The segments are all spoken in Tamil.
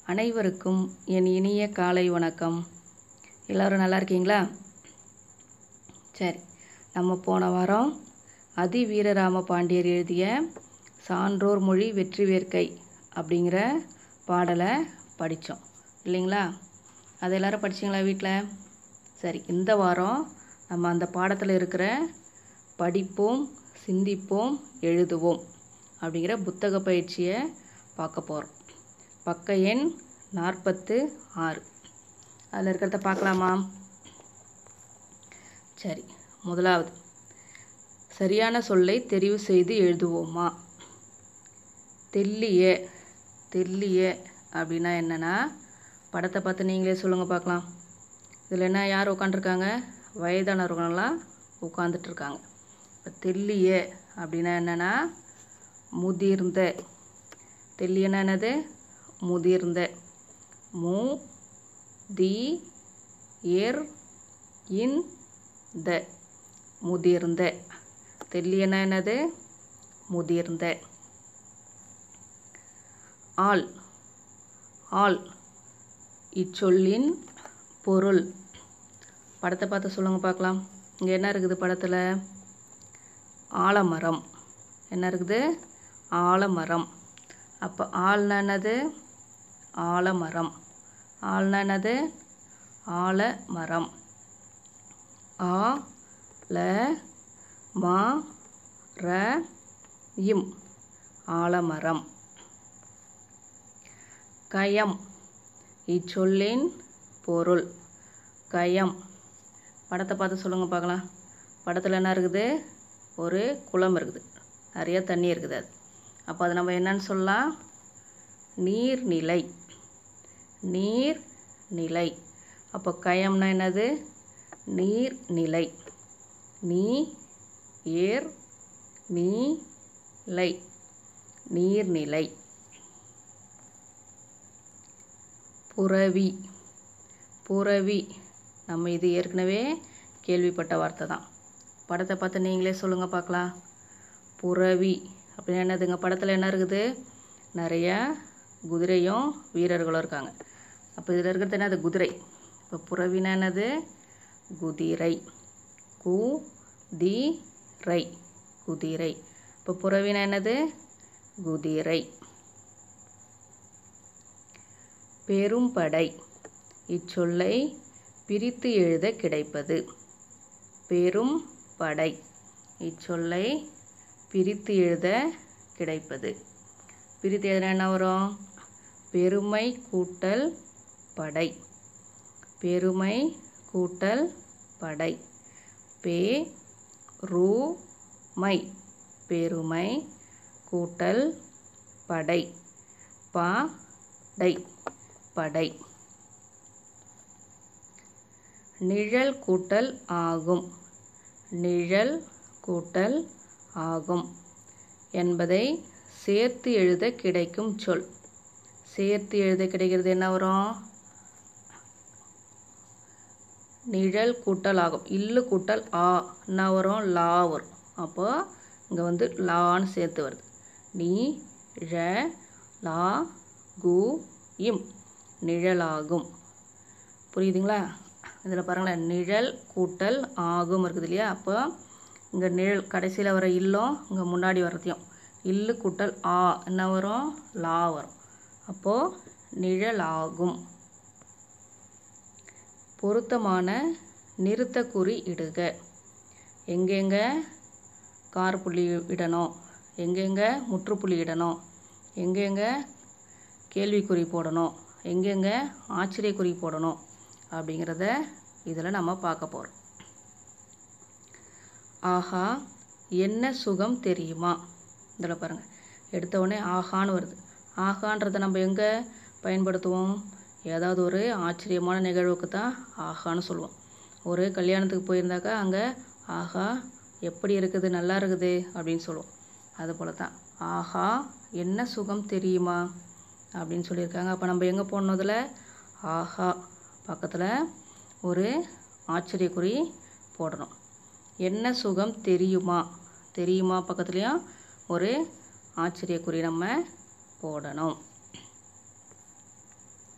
அனைவருக்கும் என் இனிய காலை வணக்கம். எல்லோரும் நல்லா இருக்கீங்களா? சரி, நம்ம போன வாரம் அதிவீரராம பாண்டியர் எழுதிய சான்றோர் மொழி வெற்றி வேர்க்கை அப்படிங்கிற பாடலை படித்தோம் இல்லைங்களா? அது எல்லோரும் படிச்சிங்களா வீட்டில்? சரி, இந்த வாரம் நம்ம அந்த பாடத்தில் இருக்கிற படிப்போம், சிந்திப்போம், எழுதுவோம் அப்படிங்கிற புத்தக பயிற்சியை பார்க்க போகிறோம். பக்க எண் 46. அதில் இருக்கிறத பார்க்கலாமா? சரி, முதலாவது சரியான சொல்லை தெரிவு செய்து எழுதுவோமா? தெல்லிய. தெல்லிய அப்படின்னா என்னென்னா, படத்தை பார்த்து நீங்களே சொல்லுங்கள் பார்க்கலாம். இதில் என்ன யார் உட்காந்துருக்காங்க? வயதானவர்களெலாம் உட்காந்துட்ருக்காங்க. இப்போ தெல்லிய அப்படின்னா என்னென்னா முதிர்ந்த. தெல்லியன்னா என்னது? முதிர்ந்த. மு தி ஏர் இன் த முதிர்ந்த. தெல்லியன்னா என்னது? முதிர்ந்த. ஆள். ஆள் இச்சொல்லின் பொருள். படத்தை பார்த்து சொல்லுங்கள் பார்க்கலாம். இங்கே என்ன இருக்குது படத்தில்? ஆலமரம். என்ன இருக்குது? ஆலமரம். அப்போ ஆள்னா என்னது? ஆலமரம். ஆள்னா என்னது? ஆலமரம். ஆ ல ம ர இம் ஆலமரம். கயம் இச்சொல்லின் பொருள். கயம். படத்தை பார்த்து சொல்லுங்கள் பார்க்கலாம். படத்தில் என்ன இருக்குது? ஒரு குளம் இருக்குது, நிறைய தண்ணி இருக்குது. அது அப்போ அது நம்ம என்னன்னு சொல்லலாம்? நீர்நிலை. நீர்நிலை. அப்போ கயம்னா என்னது? நீர்நிலை. நீ ஏர் நீ லை நீர்நிலை. புரவி. புரவி நம்ம இது ஏற்கனவே கேள்விப்பட்ட வார்த்தை தான். படத்தை பார்த்து நீங்களே சொல்லுங்கள் பார்க்கலாம். புரவி அப்படின்னா என்னதுங்க? படத்தில் என்ன இருக்குது? நிறைய குதிரையும் வீரர்களும் இருக்காங்க. அப்போ இதில் இருக்கிறது என்னது? குதிரை. இப்போ புரவினா என்னது? குதிரை. கு தி ரை குதிரை. இப்போ புரவினா என்னது? குதிரை. பெரும்படை இச்சொல்லை பிரித்து எழுத கிடைப்பது. பெரும் படை இச்சொல்லை பிரித்து எழுத கிடைப்பது. பிரித்து எழுதினா என்ன வரும்? பெருமை கூட்டல் படை. பெருமை கூட்டல் படை. பே ரு மை பெருமை கூட்டல் படை. ப டை படை. நிழல் கூட்டல் ஆகும். நிழல் கூட்டல் ஆகும் என்பதை சேர்த்து எழுத கிடைக்கும் சொல். சேர்த்து எழுத கிடைக்கிறது என்ன வரும்? நிழல் கூட்டல் ஆகும். இல்லு கூட்டல் ஆ என்ன வரும்? லா வரும். அப்போ இங்கே வந்து லான்னு சேர்த்து வருது. நீ ழ லா கு இம் நிழலாகும். புரியுதுங்களா? இதில் பாருங்களேன், நிழல் கூட்டல் ஆகும் இருக்குது இல்லையா? அப்போ இங்கே நிழல் கடைசியில் வர இல்லம் இங்கே முன்னாடி வர்றதையும் இல்லு கூட்டல் ஆ என்ன வரும்? லா வரும். அப்போது நிழலாகும். பொருத்தமான நிறுத்தக்குறி இடுக. எங்கெங்கே கார்புள்ளி இடணும், எங்கெங்கே முற்றுப்புள்ளி இடணும், எங்கெங்கே கேள்விக்குறி போடணும், எங்கெங்கே ஆச்சரியக்குறி போடணும் அப்படிங்கிறத இதில் நம்ம பார்க்க போகிறோம். ஆஹா என்ன சுகம் தெரியுமா? இதில் பாருங்கள், எடுத்த உடனே ஆஹான்னு வருது. ஆஹான்றதை நம்ம எங்கே பயன்படுத்துவோம்? ஏதாவது ஒரு ஆச்சரியமான நிகழ்வுக்கு தான் ஆஹான்னு சொல்லுவோம். ஒரு கல்யாணத்துக்கு போயிருந்தாக்கா அங்கே ஆஹா எப்படி இருக்குது, நல்லா இருக்குது அப்படின்னு சொல்லுவோம். அதுபோல தான் ஆஹா என்ன சுகம் தெரியுமா அப்படின்னு சொல்லியிருக்காங்க. அப்போ நம்ம எங்கே போடணும்? ஆஹா பக்கத்தில் ஒரு ஆச்சரியக்குறி போடணும். என்ன சுகம் தெரியுமா? தெரியுமா பக்கத்துலேயும் ஒரு ஆச்சரியக்குறி நம்ம போடணும்.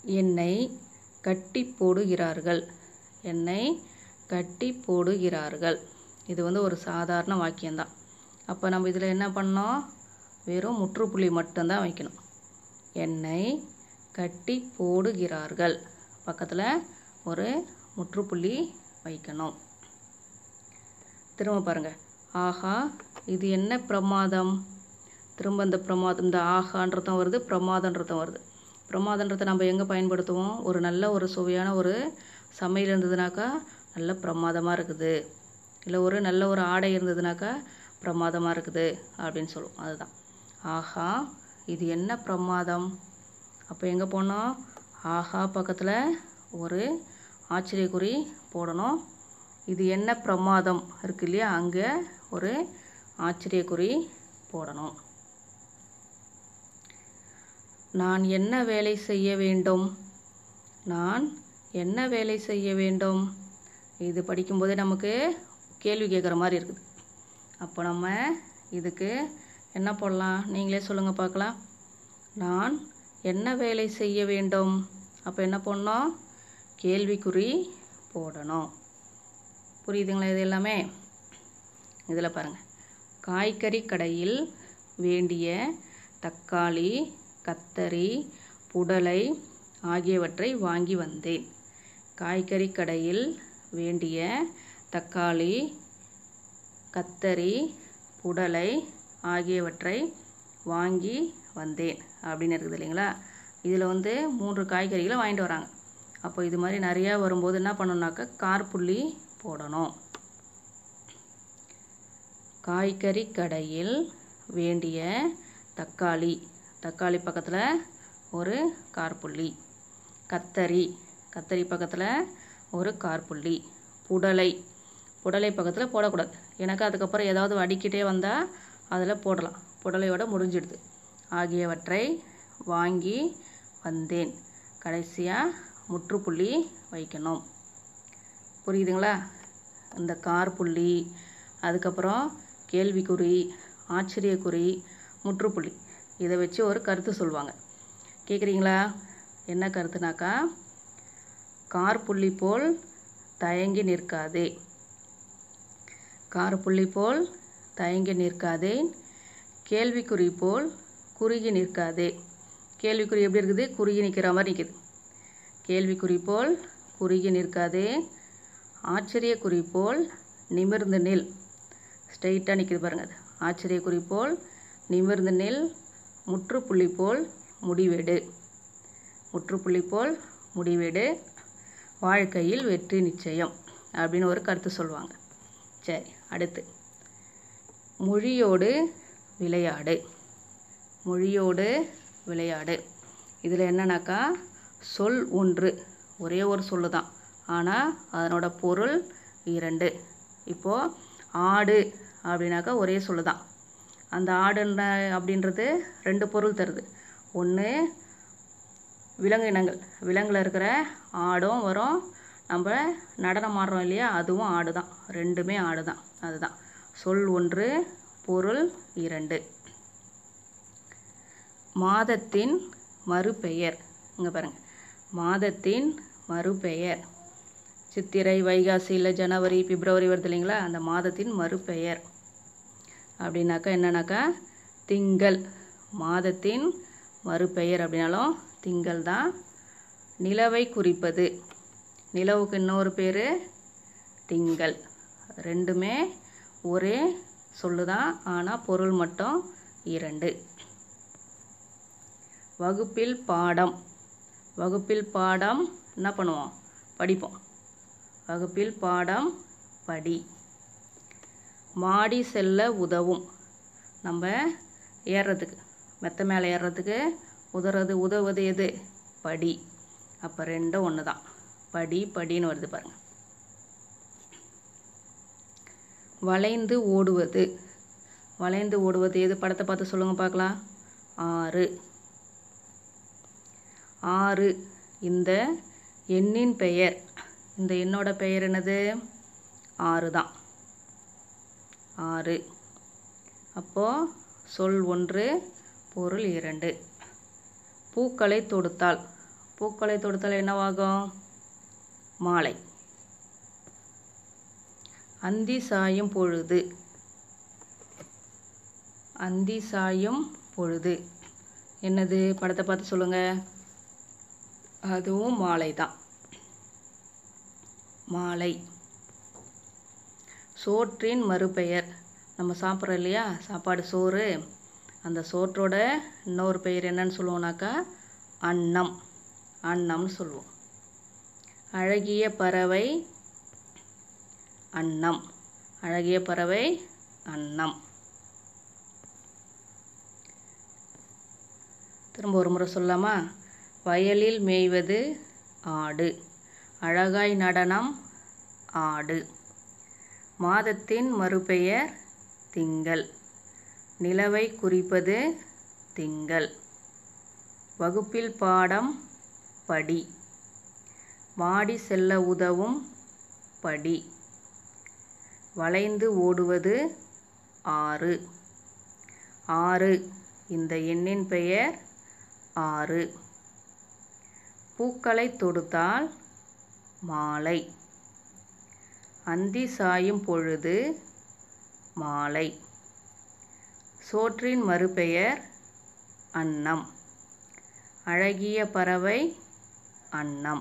என்னை கட்டி போடுகிறார்கள். என்னை கட்டி போடுகிறார்கள். இது ஒரு சாதாரண வாக்கியம்தான். அப்போ நம்ம இதில் என்ன பண்ணோம்? வெறும் முற்றுப்புள்ளி மட்டும்தான் வைக்கணும். என்னை கட்டி போடுகிறார்கள் பக்கத்தில் ஒரு முற்றுப்புள்ளி வைக்கணும். திரும்ப பாருங்கள். ஆஹா, இது என்ன பிரமாதம். திரும்ப இந்த பிரமாதம், இந்த ஆஹான்றதும் வருது, பிரமாதன்றதும் வருது. பிரமாதன்றதை நம்ம எங்கே பயன்படுத்துவோம்? ஒரு நல்ல ஒரு சுவையான ஒரு சமையல் இருந்ததுனாக்கா நல்ல பிரமாதமாக இருக்குது, இல்லை ஒரு நல்ல ஒரு ஆடை இருந்ததுனாக்கா பிரமாதமாக இருக்குது அப்படின்னு சொல்லுவோம். அதுதான் ஆஹா, இது என்ன பிரமாதம். அப்போ எங்கே போனோம்? ஆஹா பக்கத்தில் ஒரு ஆச்சரியக்குறி போடணும். இது என்ன பிரமாதம் இருக்கு இல்லையா, அங்கே ஒரு ஆச்சரியக்குறி போடணும். நான் என்ன வேலை செய்ய வேண்டும். நான் என்ன வேலை செய்ய வேண்டும். இது படிக்கும்போதே நமக்கு கேள்வி கேட்குற மாதிரி இருக்குது. அப்போ நம்ம இதுக்கு என்ன போடலாம்? நீங்களே சொல்லுங்கள் பார்க்கலாம். நான் என்ன வேலை செய்ய வேண்டும். அப்போ என்ன போடணும்? கேள்விக்குறி போடணும். புரியுதுங்களா இது எல்லாமே? இதில் பாருங்கள். காய்கறி கடையில் வேண்டிய தக்காளி, கத்தரி, புடலை ஆகியவற்றை வாங்கி வந்தேன். காய்கறி கடையில் வேண்டிய தக்காளி, கத்தரி, புடலை ஆகியவற்றை வாங்கி வந்தேன் அப்படின்னு இருக்குது இல்லைங்களா? இதில் 3 காய்கறிகளை வாங்கிட்டு வராங்க. அப்போ இது மாதிரி நிறையா வரும்போது என்ன பண்ணணுன்னாக்கா காற்புள்ளி போடணும். காய்கறி கடையில் வேண்டிய தக்காளி, தக்காளி பக்கத்தில் ஒரு காற்புள்ளி. கத்தரி, கத்தரி பக்கத்தில் ஒரு காற்புள்ளி. புடலை, புடலை பக்கத்தில் போடக்கூடாது. எனக்கு அதுக்கப்புறம் ஏதாவது அடிக்கிட்டே வந்தால் அதில் போடலாம். புடலையோட முடிஞ்சிடுது. ஆகியவற்றை வாங்கி வந்தேன். கடைசியாக முற்றுப்புள்ளி வைக்கணும். புரியுதுங்களா? இந்த காற்புள்ளி, அதுக்கப்புறம் கேள்விக்குறி, ஆச்சரியக்குறி, முற்றுப்புள்ளி, இதை வச்சு ஒரு கருத்து சொல்லுவாங்க. கேட்குறீங்களா? என்ன கருத்துனாக்கா, காற்புள்ளி போல் தயங்கி நிற்காதே. காற்புள்ளி போல் தயங்கி நிற்காதே. கேள்விக்குறி போல் குறுகி நிற்காதே. கேள்விக்குறி எப்படி இருக்குது? குறுகி நிற்கிற மாதிரி நிற்கிது. கேள்விக்குறி போல் குறுகி நிற்காதே. ஆச்சரியக்குறி போல் நிமிர்ந்து நில். ஸ்ட்ரெயிட்டாக நிற்கிது பாருங்கள். அது ஆச்சரியக்குறி போல் நிமிர்ந்து நில். முற்றுப்புள்ளி போல் முடிவெடு. முற்றுப்புள்ளி போல் முடிவெடு. வாழ்க்கையில் வெற்றி நிச்சயம் அப்படின்னு ஒரு கருத்து சொல்லுவாங்க. சரி, அடுத்து மொழியோடு விளையாடு. மொழியோடு விளையாடு. இதில் என்னன்னாக்கா, சொல் ஒன்று, ஒரே ஒரு சொல்லு தான், ஆனால் அதனோட பொருள் 2. இப்போது ஆடு அப்படின்னாக்கா ஒரே சொல்லு தான். அந்த ஆடுன்ற அப்படின்றது 2 பொருள் தருது. ஒன்று விலங்கு இனங்கள், விலங்கில் இருக்கிற ஆடும் வரும், நம்ம நடனம் ஆடுறோம் இல்லையா, அதுவும் ஆடு தான். 2மே ஆடு தான். அதுதான் சொல் ஒன்று, பொருள் 2. மாதத்தின் மறுபெயர். இங்கே பாருங்கள். மாதத்தின் மறுபெயர். சித்திரை, வைகாசி, இல்லை ஜனவரி, பிப்ரவரி வருது இல்லைங்களா, அந்த மாதத்தின் மறுபெயர் அப்படின்னாக்கா என்னன்னாக்கா திங்கள். மாதத்தின் மறுபெயர் அப்படின்னாலும் திங்கள் தான். நிலவை குறிப்பது. நிலவுக்கு இன்னொரு பேர் திங்கள். 2மே ஒரே சொல்லுதான், ஆனால் பொருள் மட்டும் 2. வகுப்பில் பாடம். வகுப்பில் பாடம் என்ன பண்ணுவோம்? படிப்போம். வகுப்பில் பாடம் படி. மாடி செல்ல உதவும். நம்ம ஏறுறதுக்கு, மெத்த மேலே ஏறுறதுக்கு உதவுவது எது? படி. அப்போ 2ம் ஒன்று தான். படி படின்னு வருது பாருங்கள். வளைந்து ஓடுவது. வளைந்து ஓடுவது எது? படத்தை பார்த்து சொல்லுங்கள் பார்க்கலாம். 6. 6 இந்த எண்ணின் பெயர். இந்த எண்ணோட பெயர் என்னது? 6 தான். 6. அப்போது சொல் ஒன்று, பொருள் 2. பூக்களை தொடுத்தால். பூக்களை தொடுத்தால் என்னவாகும்? மாலை. அந்தி சாயும் பொழுது. அந்தி சாயும் பொழுது என்னது? படத்தை பார்த்து சொல்லுங்க. அதுவும் மாலை தான். மாலை. சோற்றின் மறுபெயர். நம்ம சாப்பிட்றோம் இல்லையா சாப்பாடு, சோறு. அந்த சோற்றோட இன்னொரு பெயர் என்னன்னு சொல்லுவோம்னாக்கா அன்னம். அன்னம்னு சொல்லுவோம். அழகிய பறவை அன்னம். அழகிய பறவை அன்னம். திரும்ப ஒரு முறை சொல்லலாமா? வயலில் மேய்வது ஆடு. அழகாய் நடனம் ஆடு. மாதத்தின் மறுபெயர் திங்கள். நிலவை குறிப்பது திங்கள். வகுப்பில் பாடம் படி. மாடி செல்ல உதவும் படி. வளைந்து ஓடுவது ஆறு. ஆறு இந்த எண்ணின் பெயர் ஆறு. பூக்களை தொடுத்தால் மாலை. அந்தி சாயும் பொழுது மாலை. சோற்றின் மறுபெயர் அன்னம். அழகிய பறவை அன்னம்.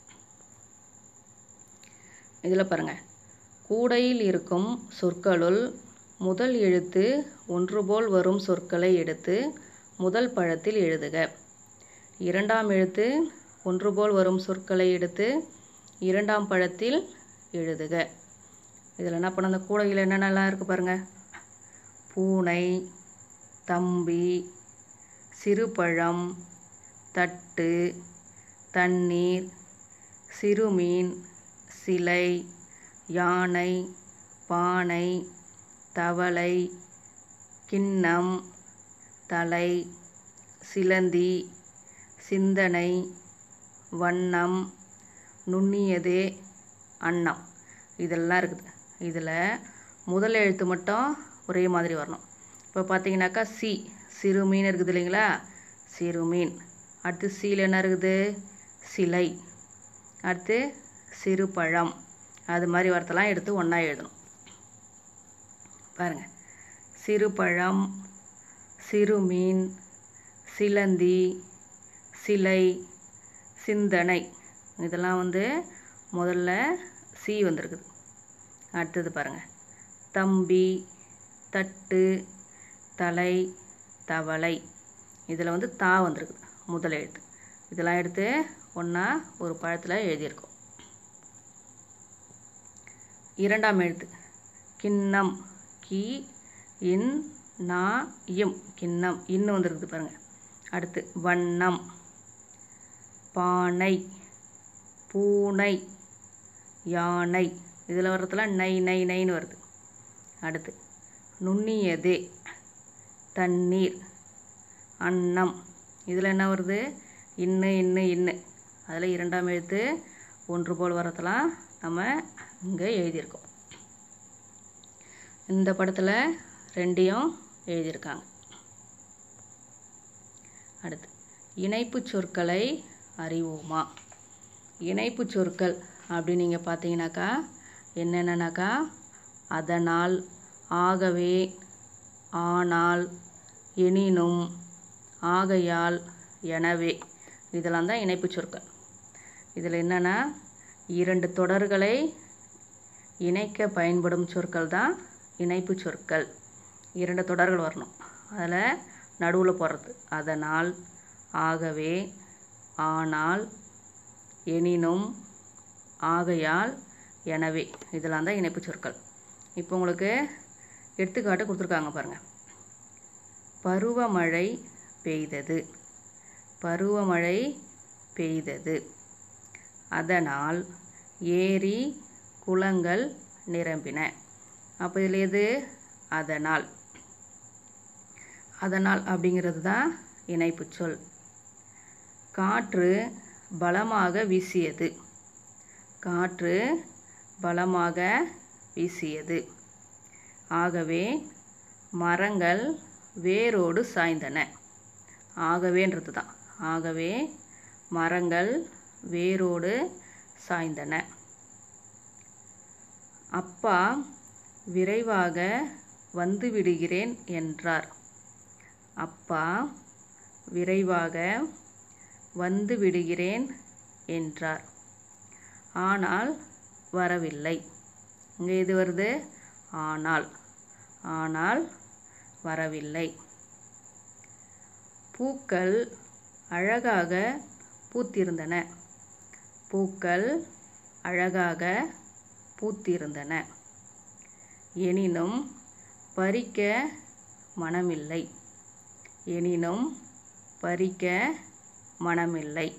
இதில் பாருங்க, கூடையில் இருக்கும் சொற்களுள் முதல் எழுத்து ஒன்று போல் வரும் சொற்களை எடுத்து முதல் பழத்தில் எழுதுக. இரண்டாம் எழுத்து ஒன்று போல் வரும் சொற்களை எடுத்து இரண்டாம் பழத்தில் எழுதுக. இதில் என்ன பண்ண, அந்த கூடையில் என்னென்னலாம் இருக்குது பாருங்கள். பூனை, தம்பி, சிறுபழம், தட்டு, தண்ணீர், சிறுமீன், சிலை, யானை, பானை, தவளை, கிண்ணம், தலை, சிலந்தி, சிந்தனை, வண்ணம், நுண்ணியதே, அன்னம். இதெல்லாம் இருக்குது. இதில் முதல் எழுத்து மட்டும் ஒரே மாதிரி வரணும். இப்போ பார்த்தீங்கன்னாக்கா சி, சிறுமீன் இருக்குது இல்லைங்களா? சிறுமீன். அடுத்து சீல் என்ன இருக்குது? சிலை. அடுத்து சிறுபழம். அது மாதிரி வார்த்தைலாம் எடுத்து ஒன்றா எழுதணும். பாருங்கள், சிறுபழம், சிறுமீன், சிலந்தி, சிலை, சிந்தனை. இதெல்லாம் முதல்ல சி வந்திருக்குது. அடுத்தது பாருங்கள், தம்பி, தட்டு, தலை, தவளை. இதில் தா வந்திருக்குது முதல் எழுத்து. இதெல்லாம் எடுத்து ஒன்றா ஒரு பழத்தில் எழுதியிருக்கோம். இரண்டாம் எழுத்து கிண்ணம். கி இன் நா இம். கிண்ணம். இன்னு வந்திருக்குது பாருங்கள். அடுத்து வண்ணம், பானை, பூனை, யானை. இதில் வர்றதுலாம் நை நை நைன்னு வருது. அடுத்து நுண்ணியதே, தண்ணீர், அன்னம். இதில் என்ன வருது? இன்னு இன்னு இன்னு. அதில் இரண்டாம் எழுத்து ஒன்று போல் வரதெல்லாம் நம்ம இங்கே எழுதியிருக்கோம். இந்த படத்தில் ரெண்டையும் எழுதியிருக்காங்க. அடுத்து இணைப்பு சொற்களை அறிவோமா? இணைப்பு சொற்கள் அப்படின்னு நீங்கள் பார்த்தீங்கன்னாக்கா என்னென்னனாக்கா அதனால், ஆகவே, ஆனால், எனினும், ஆகையால், எனவே. இதெல்லாம் தான் இணைப்பு சொற்கள். இதில் என்னென்னா இரண்டு தொடர்களை இணைக்க பயன்படும் சொற்கள் தான் இணைப்பு சொற்கள். இரண்டு தொடர்கள் வரணும். அதில் நடுவில் போடுறது அதனால், ஆகவே, ஆனால், எனினும், ஆகையால், எனவே. இதெல்லாம் தான் இணைப்பு சொற்கள். இப்போ உங்களுக்கு எடுத்துக்காட்டு கொடுத்துருக்காங்க பாருங்கள். பருவமழை பெய்தது. பருவமழை பெய்தது. அதனால் ஏரி, குளங்கள் நிரம்பின. அப்போ இதில் எது? அதனால். அதனால் அப்படிங்கிறது தான் இணைப்பு சொல். காற்று பலமாக வீசியது. காற்று பலமாக வீசியது. ஆகவே மரங்கள் வேரோடு சாய்ந்தன. ஆகவேன்றது தான். ஆகவே மரங்கள் வேரோடு சாய்ந்தன. அப்பா விரைவாக வந்து விடுகிறேன் என்றார். அப்பா விரைவாக வந்து விடுகிறேன் என்றார். ஆனால் வரவில்லை. இங்கே எது வருது? ஆனால். ஆனால் வரவில்லை. பூக்கள் அழகாக பூத்திருந்தன. பூக்கள் அழகாக பூத்திருந்தன. எனினும் பறிக்க மனமில்லை. எனினும் பறிக்க மனமில்லை.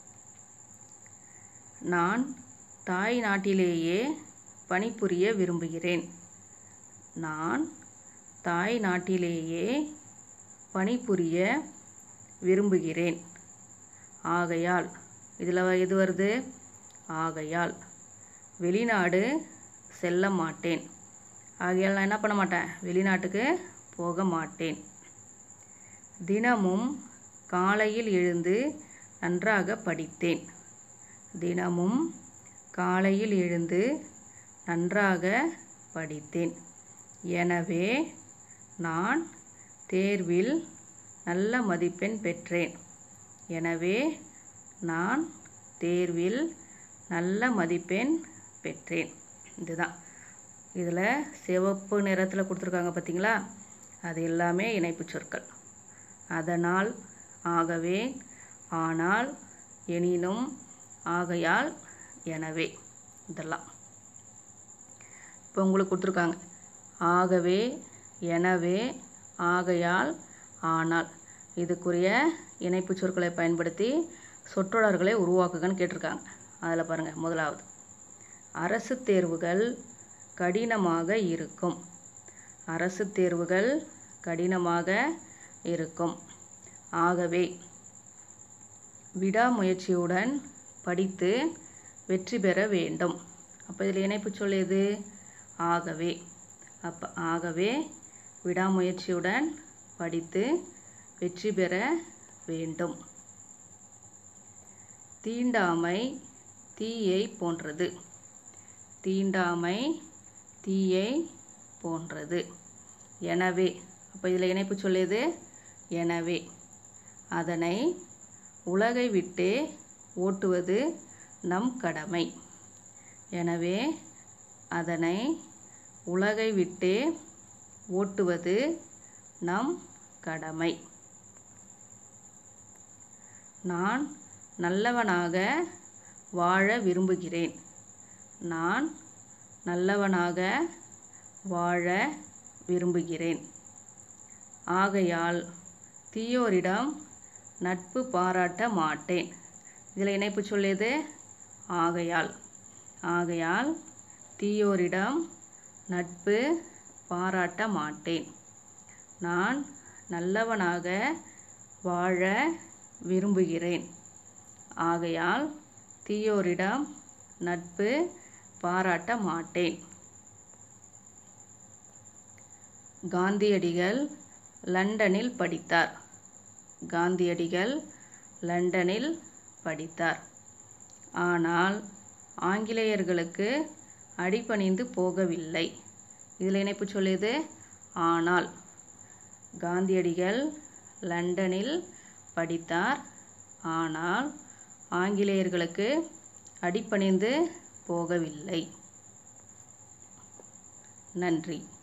நான் தாய் நாட்டிலேயே பணிபுரிய விரும்புகிறேன். நான் தாய் நாட்டிலேயே பணிபுரிய விரும்புகிறேன். ஆகையால். இதில் எது வருது? ஆகையால். வெளிநாடு செல்ல மாட்டேன். ஆகையால் நான் என்ன பண்ண மாட்டேன்? வெளிநாட்டுக்கு போக மாட்டேன். தினமும் காலையில் எழுந்து நன்றாக படித்தேன். தினமும் காலையில் எழுந்து நன்றாக படித்தேன். எனவே நான் தேர்வில் நல்ல மதிப்பெண் பெற்றேன். எனவே நான் தேர்வில் நல்ல மதிப்பெண் பெற்றேன். இதுதான். இதில் சிவப்பு நிறத்தில் கொடுத்துருக்காங்க பார்த்தீங்களா? அது எல்லாமே இணைப்புச் சொற்கள். அதனால், ஆகவே, ஆனால், எனினும், ஆகையால், எனவே, இதெல்லாம். இப்போ உங்களுக்கு கொடுத்துருக்காங்க. ஆகவே, எனவே, ஆகையால், ஆனால். இதுக்குரிய இணைப்புச் சொற்களை பயன்படுத்தி சொற்றொடர்களை உருவாக்குகன்னு கேட்டிருக்காங்க. அதில் பாருங்கள். முதலாவது, அரசு தேர்வுகள் கடினமாக இருக்கும். அரசு தேர்வுகள் கடினமாக இருக்கும். ஆகவே, விடாமுயற்சியுடன் படித்து வெற்றி பெற வேண்டும். அப்போ இதில் இணைப்பு சொல் எது? ஆகவே. அப்போ ஆகவே விடாமுயற்சியுடன் படித்து வெற்றி பெற வேண்டும். தீண்டாமை தீயை போன்றது. தீண்டாமை தீயை போன்றது. எனவே. அப்போ இதில் இணைப்பு சொல் எது? எனவே. அதனை உலகை விட்டே ஓட்டுவது நம் கடமை. எனவே அதனை உலகை விட்டே ஓட்டுவது நம் கடமை. நான் நல்லவனாக வாழ விரும்புகிறேன். நான் நல்லவனாக வாழ விரும்புகிறேன். ஆகையால் தீயோரிடம் நட்பு பாராட்ட மாட்டேன். இதில் இணைப்பு சொல் எது? ஆகையால். ஆகையால் தீயோரிடம் நட்பு பாராட்ட மாட்டேன். நான் நல்லவனாக வாழ விரும்புகிறேன். ஆகையால் தீயோரிடம் நட்பு பாராட்ட மாட்டேன். காந்தியடிகள் லண்டனில் படித்தார். காந்தியடிகள் லண்டனில் படித்தார். ஆனால் ஆங்கிலேயர்களுக்கு அடிபணிந்து போகவில்லை. இதில் இணைப்பு சொல் எது? ஆனால். காந்தியடிகள் லண்டனில் படித்தார். ஆனால் ஆங்கிலேயர்களுக்கு அடிபணிந்து போகவில்லை. நன்றி.